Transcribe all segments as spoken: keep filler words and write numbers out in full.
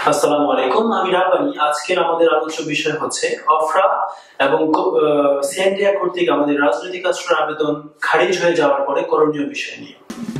আসসালামু আলাইকুম, আমি রাব্বানি। আজকের আমাদের আলোচ্য বিষয় হচ্ছে অফরা এবং সিএনডিআর কর্তৃক আমাদের রাজনৈতিক আশ্রয়ের আবেদন খারিজ হয়ে যাওয়ার পরে করণীয় বিষয় নিয়ে।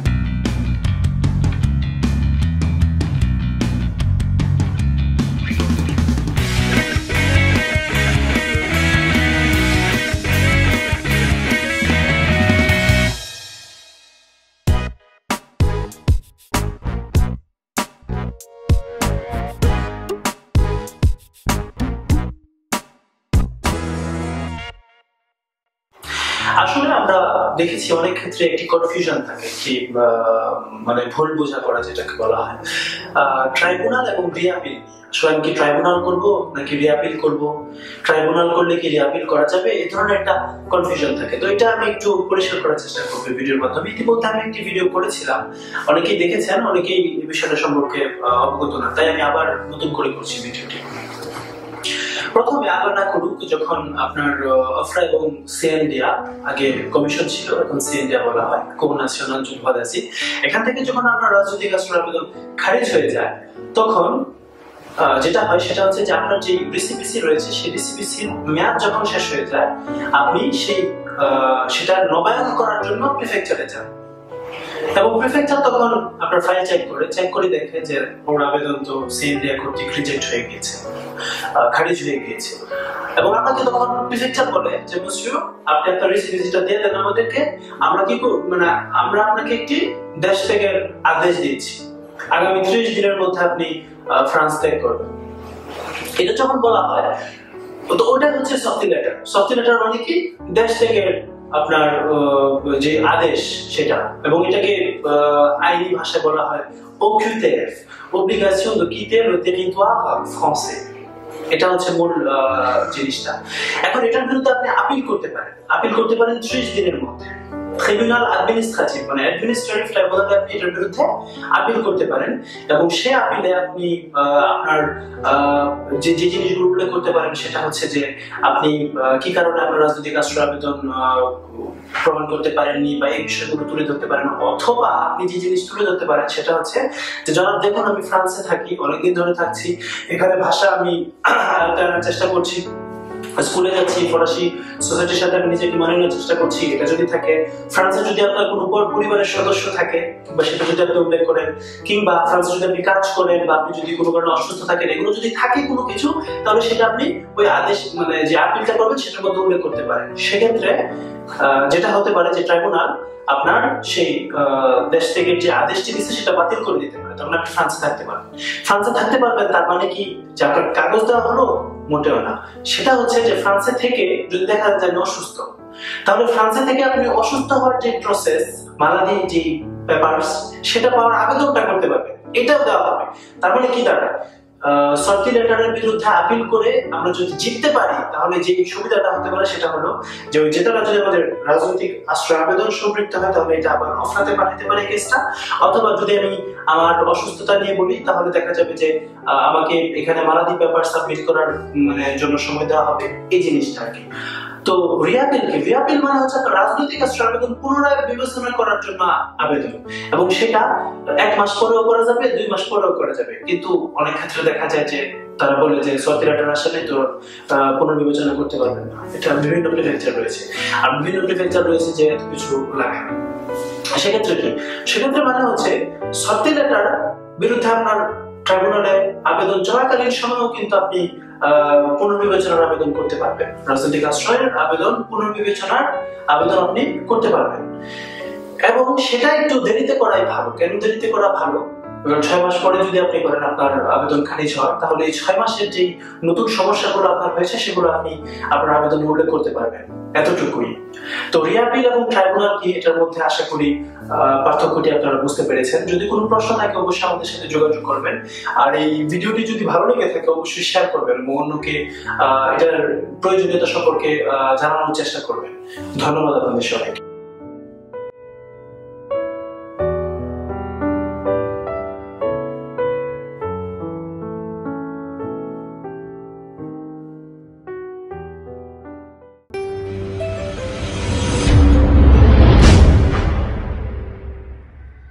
আসলে আমরা দেখেছি অনেক ক্ষেত্রে একটি কনফিউশন থাকে, কি মানে ভুল বোঝাপড়া যেটাকে বলা হয় ট্রাইব্যুনাল এবং রিআপিল। আসলে আমি কি ট্রাইব্যুনাল করব নাকি রিআপিল করব, ট্রাইব্যুনাল করলে কি রিআপিল করা যাবে, এই ধরনের একটা কনফিউশন থাকে। তো এটা আমি একটু পরিষ্কার করার চেষ্টা করব ভিডিওর মাধ্যমে। ইতিমধ্যে আমি একটি ভিডিও করেছিলাম, অনেকেই দেখেছেন, অনেকেই এই বিষয়টা সম্পর্কে অবগত না, তাই আমি আবার নতুন করে করছি ভিডিওটি। প্রথমে আল্লাহ না করুক, যখন আপনার অফরা এবং সিএনডিআর, আগে কমিশন ছিল এখন সিএনডিআর বলা হয়, কো-ন্যাশনাল জুলফাদাসি, এখান থেকে যখন আপনার রাজনৈতিক আশ্রয় আবেদন খারিজ হয়ে যায়, তখন যেটা হয় সেটা হচ্ছে যে আপনার যে রিসিপিসি রয়েছে সেই রিসিপিসির মেয়াদ যখন শেষ হয়ে যায়, আপনি সেই সেটা নবায়ন করার জন্য প্রিফেকচারে যান এবং প্রিফেকচার তখন আপনার ফাইল চেক করে চেক করে দেখে যে ওর আবেদন তো সিএনডিআর কর্তৃক রিজেক্ট হয়ে গিয়েছে, খারিজ হয়ে গিয়েছে, এবং আপনাকে তখন প্রিফেকচার বলে যে মুসিও আপনি আপনার রিসিপিটা দিয়ে দেন আমাদেরকে, আমরা কি মানে আমরা আপনাকে একটি দেশ ত্যাগের আদেশ দিচ্ছি, আগামী ত্রিশ দিনের মধ্যে আপনি ফ্রান্স ত্যাগ করবেন। এটা যখন বলা হয় তো ওটা হচ্ছে সফটি লেটার। সফটি লেটার মানে কি দেশ ত্যাগের আপনার যে আদেশ সেটা, এবং এটাকে আইনি ভাষায় বলা হয় ওকিউটিএফ, অব্লিগেশন de quitter le territoire français। এটা হচ্ছে মূল জিনিসটা। এখন এটার বিরুদ্ধে আপনি আপিল করতে পারেন, আপিল করতে পারেন ত্রিশ দিনের মধ্যে। ট্রিব্যুনাল অ্যাডমিনিস্ট্রেটিভ মানে অ্যাডমিনিস্ট্রেটিভ ট্রাইব্যুনালে আপনি এটার বিরুদ্ধে আপিল করতে পারেন, এবং সে আপিলে আপনি আপনার যে যে জিনিসগুলো উল্লেখ করতে পারেন সেটা হচ্ছে যে আপনি কি কারণে আপনার রাজনৈতিক আশ্রয় আবেদন প্রমাণ করতে পারেননি বা এই বিষয়গুলো তুলে ধরতে পারেন, অথবা আপনি যে জিনিস তুলে ধরতে পারেন সেটা হচ্ছে যে জনাব দেখুন আমি ফ্রান্সে থাকি, অনেকদিন ধরে থাকছি, এখানে ভাষা আমি জানার চেষ্টা করছি, স্কুলে যাচ্ছি, ফরাসি সোসাইটির সাথে আমি নিজেকে মানিয়ে নেওয়ার চেষ্টা করছি। এটা যদি থাকে, ফ্রান্সে যদি আপনার কোনো পরিবারের সদস্য থাকে বা সেটা যদি আপনি উল্লেখ করেন, কিংবা ফ্রান্সে যদি আপনি কাজ করেন বা আপনি যদি কোনো কারণে অসুস্থ থাকেন, এগুলো যদি থাকে কোনো কিছু, তাহলে সেটা আপনি ওই আদেশ মানে যে আপিলটা করবেন সেটার মধ্যে উল্লেখ করতে পারেন। সেক্ষেত্রে যেটা হতে পারে যে ট্রাইব্যুনাল আপনার সেই দেশ থেকে যে আদেশটি দিচ্ছে সেটা বাতিল করে দিতে পারে, তখন আপনি ফ্রান্সে থাকতে পারবেন। ফ্রান্সে থাকতে পারবেন তার মানে কি যে আপনার কাগজ দেওয়া হলো? মোটেও না। সেটা হচ্ছে যে ফ্রান্সে থেকে যদি দেখা যায় অসুস্থ, তাহলে ফ্রান্সে থেকে আপনি অসুস্থ হওয়ার যে প্রসেস, মালাদি যে পেপারস, সেটা পাওয়ার আবেদনটা করতে পারবেন, এটাও দেওয়া হবে। তার মানে কি দাঁড়ায়, সফটি লেটারের বিরুদ্ধে আপিল করে আমরা যদি জিততে পারি, তাহলে যে সুবিধাটা হতে পারে সেটা হলো যে ওই জেতাটা যদি আমাদের রাজনৈতিক আশ্রয় আবেদন সম্পৃক্ত হয়, তাহলে এটা আবার অফরাতে পাঠাতে পারে কেসটা, অথবা যদি আমি আমার অসুস্থতা নিয়ে বলি, তাহলে দেখা যাবে যে আমাকে এখানে মালাদি পেপার সাবমিট করার মানে জন্য সময় দেওয়া হবে, এই জিনিসটা আর কি। তো রিআপিল কি? রিআপিল মানে হচ্ছে রাজনৈতিক আশ্রয় আবেদন পুনরায় বিবেচনা করার জন্য আবেদন, এবং সেটা এক মাস পরেও করা যাবে, দুই মাস পরেও করা যাবে। কিন্তু অনেক ক্ষেত্রে দেখা যায় যে তারা বলে যে সফটি লেটার আসলে তো পুনর্বিবেচনা করতে পারবেন না। এটা বিভিন্ন প্রিফেকচার রয়েছে, আর বিভিন্ন প্রিফেকচার রয়েছে যে এত কিছু লাগে না। সেক্ষেত্রে কি? সেক্ষেত্রে মানে হচ্ছে সফটি লেটার বিরুদ্ধে আপনার ট্রাইব্যুনালে আবেদন চলাকালীন সময়ও কিন্তু আপনি পুনর্বিবেচনার আবেদন করতে পারবেন, রাজনৈতিক আশ্রয়ের আবেদন পুনর্বিবেচনার আবেদন আপনি করতে পারবেন। এবং সেটা একটু দেরিতে করাই ভালো। কেন দেরিতে করা ভালো? ছয় মাস পরে যদি আপনি করেন আপনার আবেদন খারিজ হয়, তাহলে এই ছয় মাসের যে নতুন সমস্যাগুলো আপনার হয়েছে সেগুলো আপনি আপনার আবেদন উল্লেখ করতে পারবেন, এতটুকুই। তো রিআপিল এবং ট্রাইব্যুনাল কি, এটার মধ্যে আশা করি পার্থক্যটি আপনারা বুঝতে পেরেছেন। যদি কোনো প্রশ্ন থাকে অবশ্যই আমাদের সাথে যোগাযোগ করবেন, আর এই ভিডিওটি যদি ভালো লেগে থাকে অবশ্যই শেয়ার করবেন এবং অন্যকে এটার প্রয়োজনীয়তা সম্পর্কে জানানোর চেষ্টা করবেন। ধন্যবাদ আপনাদের সবাইকে।